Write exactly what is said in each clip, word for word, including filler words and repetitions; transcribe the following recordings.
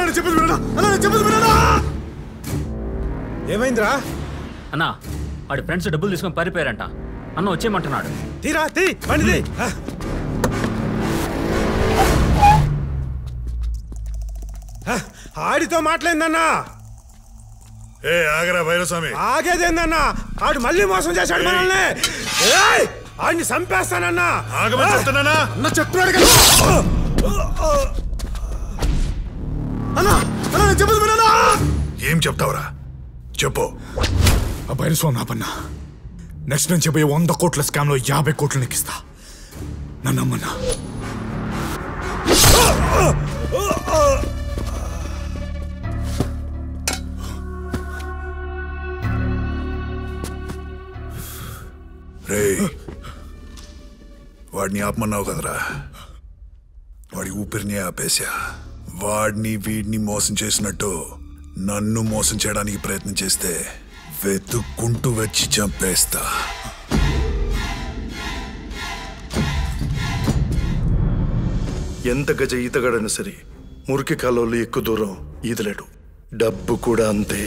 చెప్పదు వినడా అన్న చెప్పదు వినడా ఏమైందిరా అన్నా వాడి ఫ్రెండ్స్ డబ్బులు తీసుకొని పారిపోయారంట అన్న వచ్చేయమంటున్నాడు తీరా తీ బండిది ఆడితో మాట్లాడిందన్నా ఏ ఆగరా భైరస్వామి ఆగేదేందన్నా ఆడు మళ్ళీ మోసం చేశాడు మనల్ని ఆడిని చంపేస్తానన్నా ఆగమని చెప్తున్నానా అన్న చెప్తున్నాడు కదా అన్నా అన్నా చెప్పదు వినడా ఏం చెప్తావురా చెప్పు ఆ భైరస్వామి నా పన్నా నెక్స్ట్ నేను చెప్పే వంద కోట్ల స్కామ్ లో యాభై కోట్లు నెక్కిస్తా నన్ను అమ్మన్నా రే వాడిని ఆపమన్నావు కదరా వాడి ఊపిరిని ఆపేశా వాడిని వీడిని మోసం చేసినట్టు నన్ను మోసం చేయడానికి ప్రయత్నం చేస్తే వెతుక్కుంటూ వచ్చి చంపేస్తా ఎంత గజ ఈతగాడైనా సరే మురికి కాలంలో ఎక్కువ దూరం ఈదలేడు డబ్బు కూడా అంతే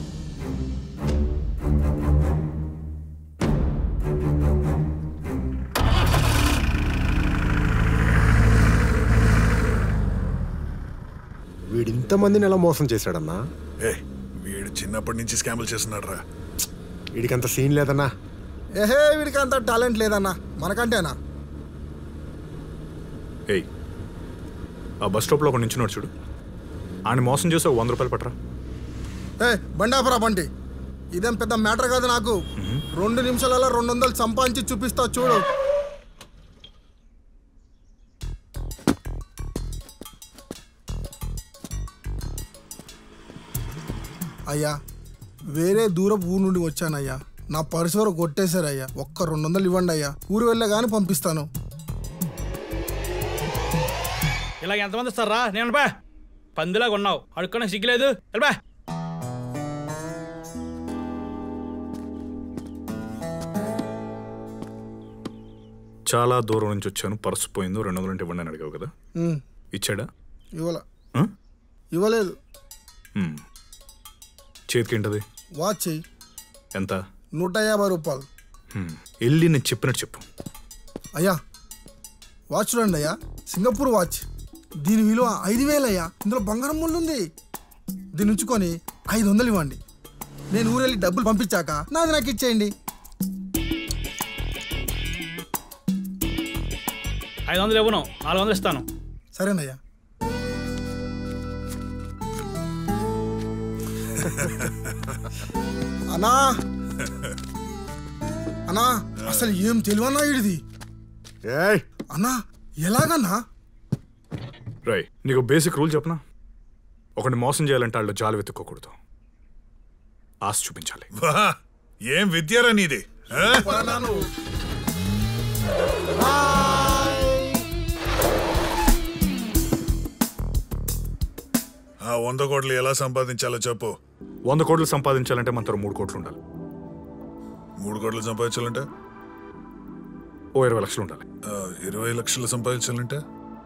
వీడు ఇంతమందిని ఎలా మోసం చేశాడన్నా ఏ వీడు చిన్నప్పటి నుంచి స్కామ్లు చేస్తున్నాడు రా వీడికి అంత సీన్ లేదన్నా ఏహే వీడికి అంత టాలెంట్ లేదన్నా మనకంటేనా ఏయ్ ఆ బస్ స్టాప్లో ఒక నించున్నాడు చూడు ఆయన మోసం చేసి ఒక వంద రూపాయలు పట్టరా ఏ బండాపురా బండి ఇదేం పెద్ద మ్యాటర్ కాదు నాకు రెండు నిమిషాలలో రెండు వందలు సంపాదించి చూపిస్తా చూడు అయ్యా వేరే దూరపు ఊరు నుండి వచ్చానయ్యా నా పరిసరం కొట్టేశారయ్యా ఒక్క రెండు వందలు ఇవ్వండి అయ్యా ఊరు వెళ్ళే కానీ పంపిస్తాను ఇలా ఎంతమంది వస్తారా నేను బా పందిలాగా ఉన్నావు అడుక్కోడానికి సిగ్గులేదు బా చాలా దూరం నుంచి వచ్చాను పర్సు పోయిందో రెండు వందలు ఇవ్వండి అని అడిగావు కదా ఇచ్చాడా ఇవ్వాల ఇవ్వలేదు చేతికి ఏంటది వాచ్ ఎంత నూట యాభై రూపాయలు వెళ్ళి నేను చెప్పినట్టు చెప్పు అయ్యా వాచ్ చూడండి అయ్యా సింగపూర్ వాచ్ దీని విలువ ఐదు వేలు అయ్యా ఇందులో బంగారం ముళ్ళు ఉంది దీన్ని ఉంచుకొని ఐదు వందలు ఇవ్వండి నేను ఊరెళ్ళి డబ్బులు పంపించాక నాది నాకు ఇచ్చేయండి ఐదు వందలు ఇవ్వను నాలుగు వందలు ఇస్తాను సరేనయ్యా అన్నా అన్నా అసలు ఏం తెలివన్నా ఇడిది అన్నా ఎలాగన్నా రై నీకు బేసిక్ రూల్ చెప్పనా ఒకటి మోసం చేయాలంటే వాళ్ళు జాలి వెతుక్కోకూడదు ఆశ చూపించాలి ఏం విద్యారా నీది ఆ వంద కోట్లు ఎలా సంపాదించాలో చెప్పు వంద కోట్లు సంపాదించాలంటే మన త్వర మూడు కోట్లు ఉండాలి మూడు కోట్లు సంపాదించాలంటే ఓ ఇరవై లక్షలు ఉండాలి ఇరవై లక్షలు సంపాదించాలంటే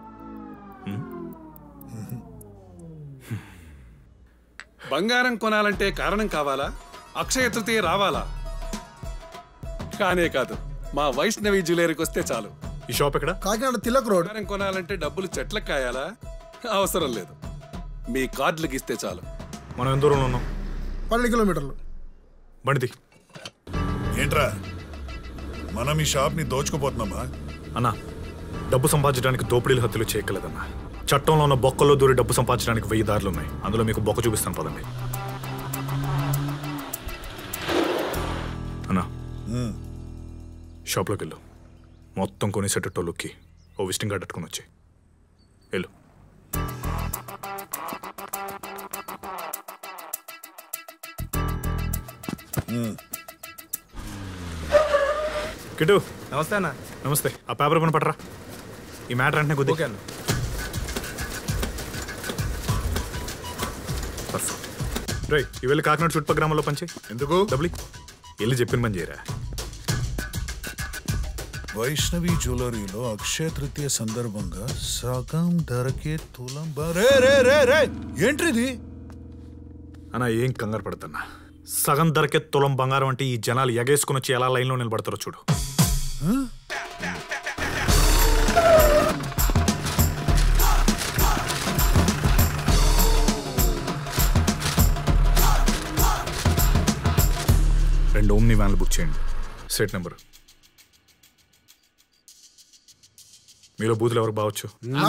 బంగారం కొనాలంటే కారణం కావాలా అక్షయ తృతీయ రావాలా కానే కాదు మా వైష్ణవి జ్యువెలరీకి వస్తే చాలు ఈ షాప్ ఎక్కడ కాకినాడ తిలక్ రోడ్ బంగారం కొనాలంటే డబ్బులు చెట్లకు కాయాలా అవసరం లేదు మీ కార్డులకు ఇస్తే చాలు మనం ఎంత దూరంలో ఉన్నాం పన్నెండు కిలోమీటర్లు బండిది ఏంట్రా మనం ఈ షాప్ ని దోచుకుపోతున్నామా అన్నా డబ్బు సంపాదించడానికి దోపిడీలు హత్యలు చేయగలదన్నా చట్టంలో ఉన్న బొక్కల్లో దూరి డబ్బు సంపాదించడానికి వెయ్యి దారులు ఉన్నాయి అందులో మీకు బొక్క చూపిస్తాను పదండి అన్నా షాప్లోకి వెళ్ళు మొత్తం కొనేసేటట్టోళ్ళకి ఓ విజిటింగ్ కార్డ్ అట్టుకుని వచ్చి వెళ్ళు కిటు నమస్తే అన్న నమస్తే ఆ పేపర్ పని పట్టరా ఈ మ్యాటర్ అంటే కుదిరి రే ఈ వెళ్ళి కాకినాడ చుట్టుపక్కల గ్రామంలో పంచే ఎందుకు డబ్బులు వెళ్ళి చెప్పిన పని చేయరా వైష్ణవి జ్యువెలరీలో అక్షయ తృతీయ సందర్భంగా సగం ధరకే తులం బ- రే రే రే రే ఏంటిది? అన్నా ఏం కంగారు పడుతున్నా, సగం ధరకే తులం బంగారం అంటే ఈ జనాలు ఎగేసుకుని వచ్చి ఎలా లైన్లో నిలబడతారో చూడు. రెండు ఓమ్ని వ్యాన్లు బుక్ చేయండి. Set number. మీలో బూతులు ఎవరికి బావచ్చు?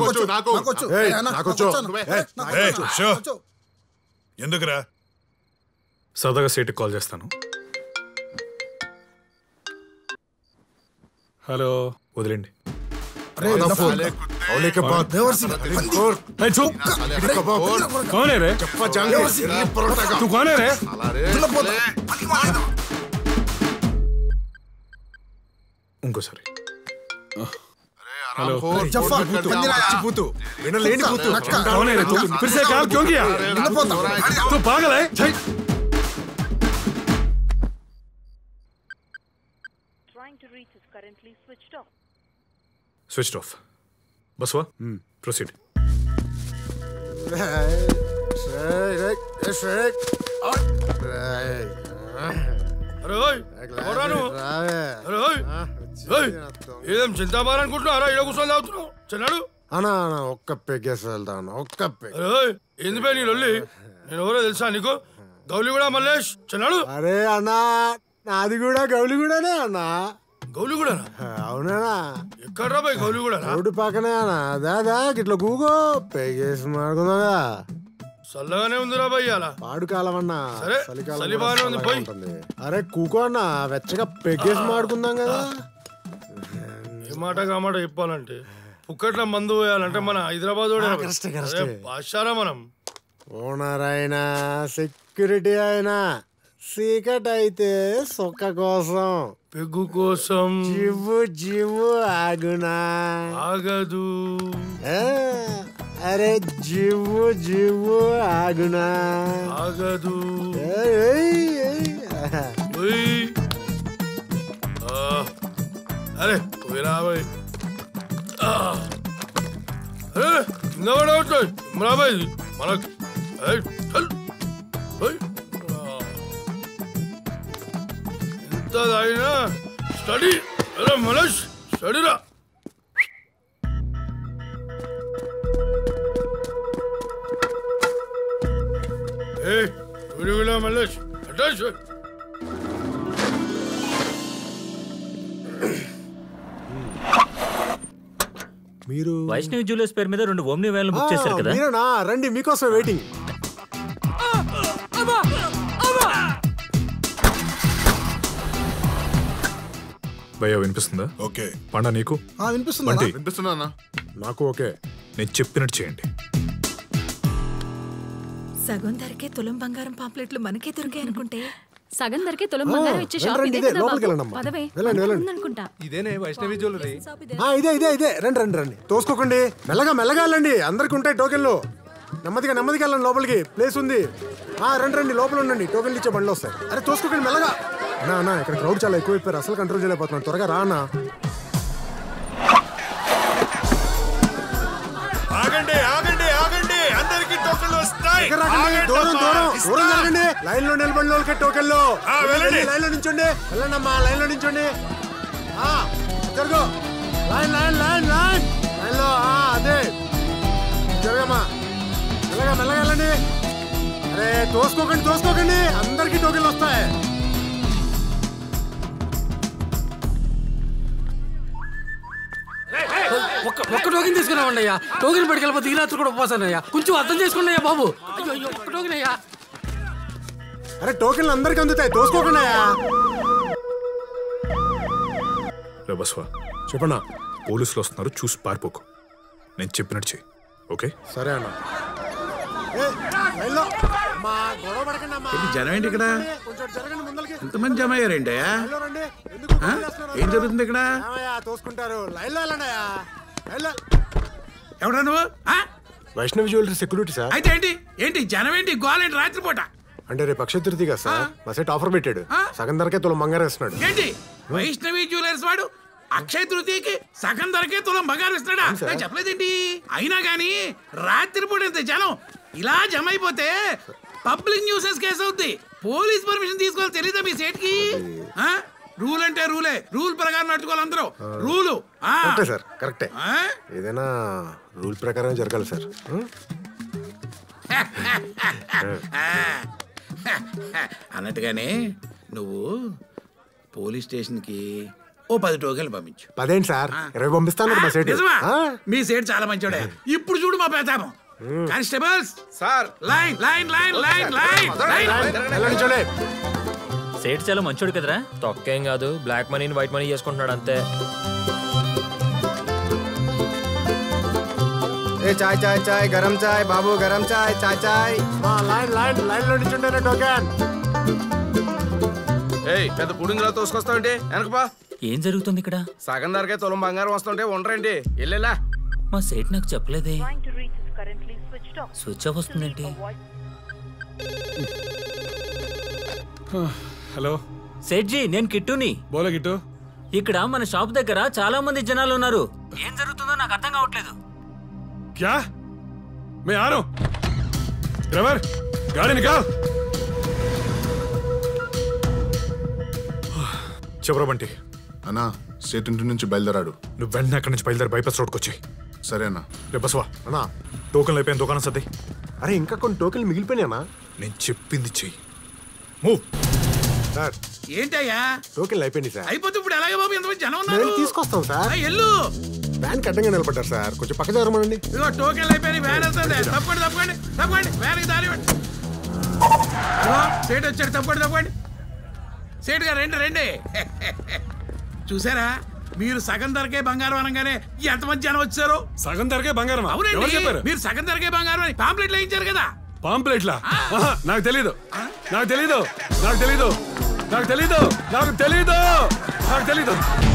ఎందుకురా? సరదాగా సేట్కి కాల్ చేస్తాను. హలో, వదిలేండి. कौन है रे? तू कौन है रे? ఇంకోసారి. हेलो, వినలేని పూతు. कौन है रे? तू फिर से काम क्यों किया? तू पागल है? Switch off. బస్వా, ప్రొసీడ్. ఏం చింతాబార్ అనుకుంటున్నారా? ఇక్కడ కూర్చొని తాగుతున్నావు. చిన్నాడు అన్నా ఒక్క పెగ్గేసి వెళ్తాను. ఒక్క పెగ్. ఏంది పై నీ లొల్లి? నేను ఎవరో తెలుసా నీకు? గౌలి కూడా మల్లేష్. చిన్నాడు. అరే అన్నా, నాది కూడా గౌలి కూడానే అన్నా. గౌలి కూడా? అవునా? ఎక్కడ్రా పోయి గౌలి కూడా? రోడ్డు పక్కనే అన్నా. దాదా ఇట్లా కూకో పెగ్గేసి మాడుకుందా. చల్లగానే ఉందిరా భయ్. అలా పాడు కాలం అన్నా. ఉంటుంది. అరే కూకో అన్నా, వెచ్చగా పెగ్గేసి మాడుకుందాం కదా. ఏ మాట కామాట చెప్పాలంటే పుక్కట్ల మందు పోయాలంటే మన హైదరాబాద్ బాషారా. మనం ఓనర్ అయినా సెక్యూరిటీ అయినా సీకట్ అయితే సొక్క కోసం, పెగ్గు కోసం జివ్వు జివ్వు ఆగునా ఆగదు. అరే జివ్వు జివ్వు ఆగునా ఆగదు. అరే రాబాయ్ కింద పడవుతాయి రాబాయ్ మనకు. ఎంత తాగినా స్టడీ. అరే మలేష్ స్టడీరా. ఏ విడివిడా మలేష్ అటెన్షన్. మీరు వైష్ణవి జ్యువెలర్స్ పేరు మీద రెండు ఓమ్ని వ్యాన్లు బుక్ చేశారు కదా? మీరేనా? రండి, మీకోసం వెయిటింగ్. భయ్యా వినిపిస్తుందా? ఓకే. పండా నీకు వినిపిస్తుంది. వినిపిస్తున్నా? నాకు ఓకే. నేను చెప్పినట్టు చేయండి. సగం ధరకే తులం బంగారం పాంప్లెట్లు మనకే దొరికాయి అనుకుంటే సగం ధరకే తులం బంగారం ఇచ్చే షాప్ ఇదే కదా బాబు. పదవే అనుకుంటా. ఇదేనే వైష్ణవి జ్యువెలరీ. ఇదే ఇదే ఇదే. రండి రండి రండి. తోసుకోకండి. మెల్లగా మెల్లగా వెళ్ళండి. అందరికి ఉంటాయి టోకెన్లు. నెమ్మదిగా నెమ్మదిగా వెళ్ళండి. లోపలికి ప్లేస్ ఉంది. రండి రండి, లోపల ఉండండి. టోకెన్లు ఇచ్చే బండ్లు వస్తాయి. అరే తోసుకోకండి మెల్లగా. అన్నా అన్నా, ఇక్కడ క్రౌడ్ చాలా ఎక్కువ అయిపోయారు. అసలు కంట్రోల్ చేయలేకపోతున్నాను. త్వరగా రా అన్నా. ఆగండి ఆగండి ఆగండి, అందరికి టోకెన్లు వస్తాయి. దూరం దూరం దూరం జరగండి. లైన్ లో నిలబడిన వాళ్ళకి టోకెన్లు. లైన్ లో నించోండి. వెళ్ళండి అమ్మా, లైన్ లో నించోండి. జరుగు. Line line line line line లో. అదే జరగమ్మా. మెల్లగా మెల్లగా వెళ్ళండి. అరే తోసుకోకండి తోసుకోకండి, అందరికి టోకెన్లు వస్తాయి. ఒక్క టోకెన్ తీసుకున్నామండి అయ్యా. టోకెన్ పట్టుకెళ్ళిపోతే ఈ రాత్రి కూడా ఉపవాసానయ్యా. కొంచెం అర్థం చేసుకోండి అయ్యా బాబు. అయ్యో అయ్యో ఒక్క టోకెన్ అయ్యా. అరే టోకెన్లు అందరికి అందుతాయి, తోసుకోకుండా. బస్వా చెప్పన్నా. పోలీసులు వస్తున్నారు, చూసి పారిపోకు. నేను చెప్పినట్టు చెయ్యి. ఓకే సరే అన్న. జనం ఏంటి ఇక్కడ? ఎంతమంది జమ అయ్యారేంటి? ఏం జరుగుతుంది ఇక్కడ? తోసుకుంటారు. లైన్ లో వెళ్ళండి. ఎవడా నువ్వు? Vaishnavi jewellery security sir. అయితే ఏంటి ఏంటి జనం ఏంటి? గోలేంటి రాత్రిపూట? అంటే రేపు అక్షయ తృతీయ కదా సార్, మా సెట్ ఆఫర్ పెట్టాడు. సగం ధరకే తులం బంగారం ఇస్తున్నాడు. ఏంటి వైష్ణవి జ్యువెలర్స్ వాడు అక్షయ తృతీయకి సగం ధరకే తులం బంగారం ఇస్తున్నాడా నాకు చెప్పలేదేంటి? అయినా గానీ రాత్రిపూట ఇంత జనం ఇలా జమ అయిపోతే పబ్లిక్ న్యూసెన్స్ కేసు అవుద్ది. పోలీస్ పర్మిషన్ తీసుకోవాలి తెలీదా మీ సేట్ కి? రూల్ అంటే రూలే, రూల్ ప్రకారం నడుచుకోవాలి అందరూ. రూలు సార్ కరెక్టే, ఏదైనా రూల్ ప్రకారం జరగాలి సార్. అన్నట్టుగానే నువ్వు పోలీస్ స్టేషన్ కి ఓ పది టోకెన్లు పంపించు. పదేంటి సార్, ఇరవై పంపిస్తాను. మీ సేట్ చాలా మంచోడే. ఇప్పుడు చూడు మా పేతామం. Constables sir, line line line line line. Seth చాలా మంచోడు కదరా. తొక్కేం కాదు, బ్లాక్ మనీని వైట్ మనీ చేసుకుంటున్నాడు అంతే. ఏ చాయ్ చాయ్ చాయ్, గరం చాయ్ బాబు, గరం చాయ్ చాయ్ చాయ్. లైన్ లైన్ లైన్ లో నిల్చుంటేనే టోకెన్. ఏయ్ పెద్ద పుడింగిలా తోసుకొస్తావంటే వెనకపా. ఏం జరుగుతుంది ఇక్కడ? సగం ధరకే తులం బంగారం వస్తుంటే ఉండరండి, వెళ్ళేలా. మా సేట్ నాకు చెప్పలేదే. స్విచ్ ఆఫ్ వస్తుందేంటి? హలో సేట్జీ, నేను కిట్టుని. బోలో కిట్టు. ఇక్కడ మన షాప్ దగ్గర చాలా మంది జనాలు ఉన్నారు. ఏం జరుగుతుందో నాకు అర్థం కావట్లేదు. क्या? मैं आ रहा हूं. ड्राइवर, गाड़ी निकाल. చెప్పరా బంటి. అన్నా స్టేట్ ఇంటి నుంచి బయలుదేరాడు. నువ్వు వెంటనే అక్కడి నుంచి బయలుదేరి బైపాస్ రోడ్కి వచ్చాయి. సరే అన్నా. రేపు బస్వా అన్నా. టోకెన్లు అయిపోయిన దుకాణం సర్ది. అరే ఇంకా కొన్ని టోకెన్లు మిగిలిపోయినా. నేను చెప్పింది చెయ్యి. మూవ్. సార్ ఏంటయ్యా టోకెన్లు అయిపోయింది సార్. అయిపోతే ఇప్పుడు ఎలాగే బాబు, ఎంతమంది జనం ఉన్నారు? తీసుకొస్తాం సార్. ఎల్లు వ్యాన్ కట్టంగా నిలబడ్డారు సార్, కొంచెం పక్క జరగమండి. ఇదిగో టోకెన్లు అయిపోయి వ్యాన్ వెళ్తుంది. తప్పండి తప్పండి తప్పండి, వ్యాన్కి దారి ఇవ్వండి. సేట్ వచ్చాడు, తప్పండి తప్పండి. సేట్ గారు రండి రండి. చూసారా, మీరు సగం ధరకే బంగారం అనగానే ఎంతమంది జనం వచ్చారు. సగం ధరకే బంగారం? అవునండి, మీరు సగం ధరకే బంగారం అని పాంప్లెట్లు వేయించారు కదా. పాంప్లెట్లా? నాకు తెలీదు, నాకు తెలీదు, నాకు తెలీదు, నాకు తెలీదు, నాకు తెలీదు, నాకు తెలీదు.